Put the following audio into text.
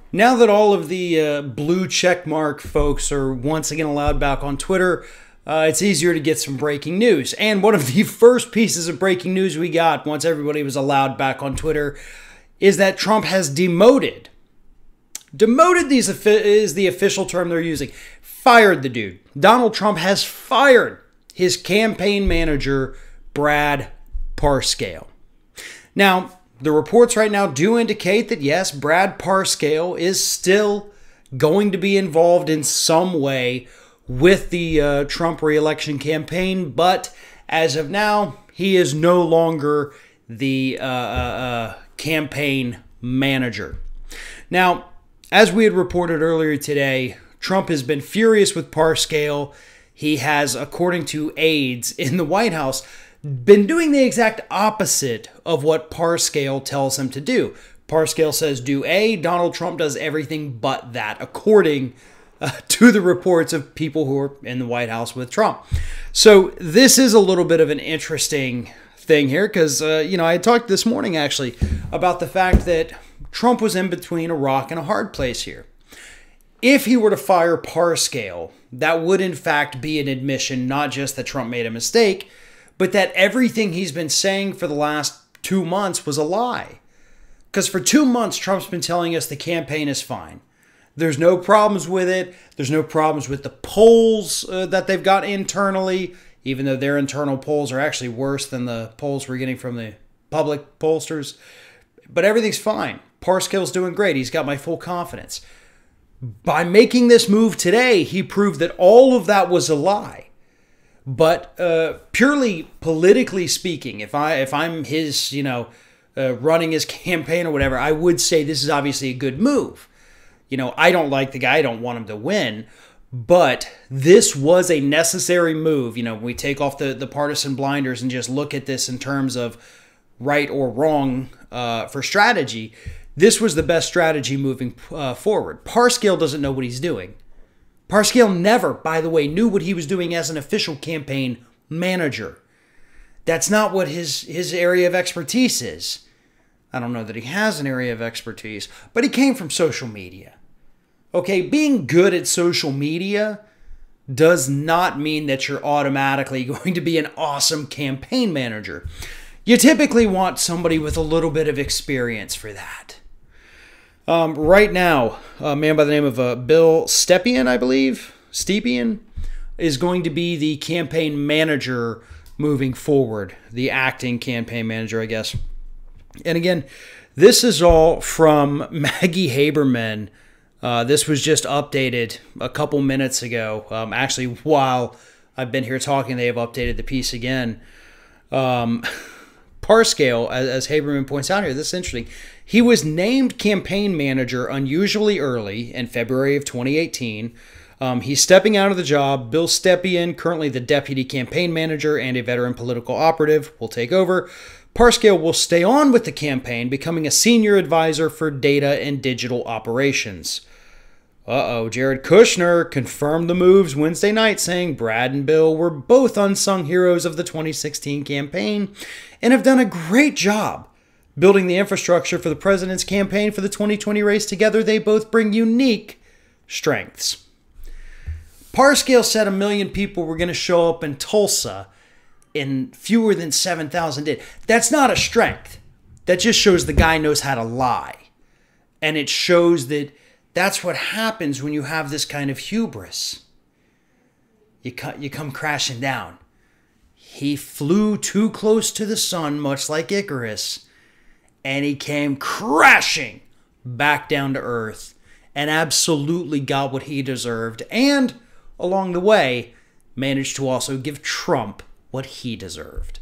Now that all of the blue checkmark folks are once again allowed back on Twitter, it's easier to get some breaking news. And one of the first pieces of breaking news we got once everybody was allowed back on Twitter is that Trump has demoted. Demoted is the official term they're using. Fired the dude. Donald Trump has fired his campaign manager, Brad Parscale. Now, the reports right now do indicate that, yes, Brad Parscale is still going to be involved in some way with the Trump reelection campaign, but as of now, he is no longer the campaign manager. Now, as we had reported earlier today, Trump has been furious with Parscale. He has, according to aides in the White House, been doing the exact opposite of what Parscale tells him to do. Parscale says do A, Donald Trump does everything but that, according to the reports of people who are in the White House with Trump. So this is a little bit of an interesting thing here because, I talked this morning actually about the fact that Trump was in between a rock and a hard place here. If he were to fire Parscale, that would in fact be an admission not just that Trump made a mistake, but that everything he's been saying for the last 2 months was a lie. Because for 2 months, Trump's been telling us the campaign is fine. There's no problems with it. There's no problems with the polls that they've got internally, even though their internal polls are actually worse than the polls we're getting from the public pollsters. But everything's fine. Parscale's doing great. He's got my full confidence. By making this move today, he proved that all of that was a lie. But purely politically speaking, if I'm his, running his campaign or whatever, I would say this is obviously a good move. I don't like the guy. I don't want him to win. But this was a necessary move. We take off the partisan blinders and just look at this in terms of right or wrong for strategy. This was the best strategy moving forward. Parscale doesn't know what he's doing. Parscale never, by the way, knew what he was doing as an official campaign manager. That's not what his area of expertise is. I don't know that he has an area of expertise, but he came from social media. Okay, being good at social media does not mean that you're automatically going to be an awesome campaign manager. You typically want somebody with a little bit of experience for that. Right now, a man by the name of Bill Stepien, I believe, Stepien, is going to be the campaign manager moving forward, the acting campaign manager, I guess. And again, this is all from Maggie Haberman. This was just updated a couple minutes ago. Actually, while I've been here talking, they have updated the piece again. Parscale, as Haberman points out here, this is interesting. He was named campaign manager unusually early in February of 2018. He's stepping out of the job. Bill Stepien, currently the deputy campaign manager and a veteran political operative, will take over. Parscale will stay on with the campaign, becoming a senior advisor for data and digital operations. Jared Kushner confirmed the moves Wednesday night, saying Brad and Bill were both unsung heroes of the 2016 campaign and have done a great job building the infrastructure for the president's campaign for the 2020 race together. They both bring unique strengths. Parscale said 1 million people were going to show up in Tulsa and fewer than 7,000 did. That's not a strength. That just shows the guy knows how to lie. And it shows that that's what happens when you have this kind of hubris. You come crashing down. He flew too close to the sun, much like Icarus, and he came crashing back down to earth and absolutely got what he deserved, and along the way managed to also give Trump what he deserved.